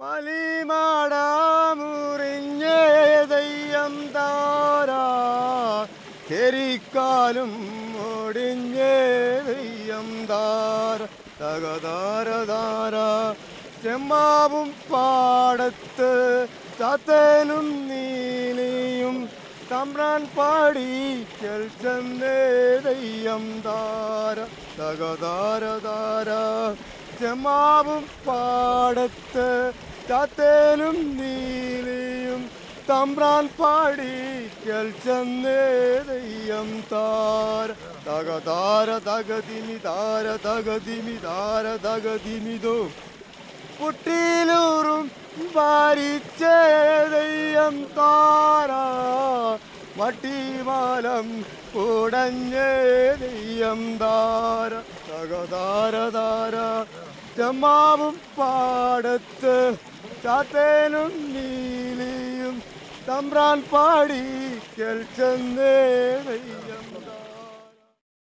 മലിമാടാമുറിഞ്ഞേ ദയ്യം താരാ കെരിക്കാലും ഒടിഞ്ഞേ ദയ്യം താര തകതാര താര ചെമ്മാവും പാടത്ത് ചാത്തനും നീലിയും തമ്പ്രാൻ പാടിക്കൽ ചെന്നേ ദയ്യം താര തകതാര താര ചെമ്മാവും പാടത്ത് ചാത്തേനും നീലിയും തമ്പ്രാൻ പാടിക്കൽ ചെന്നേ ദയ്യം താര തകതാര തകതിമി താര തകതിമി താര തകതിമിതോ പുട്ടിലൂറും ഭാരിച്ചേ ദയ്യം താര മട്ടിമാലം ഉടഞ്ഞേ ദയ്യം താര തകതാര താര ചെമ്മാവും പാടത്ത് ചാത്തേനും നീലിയും തമ്പ്രാൻ പാടിക്കൽ ചെന്നേ ദയ്യം താര.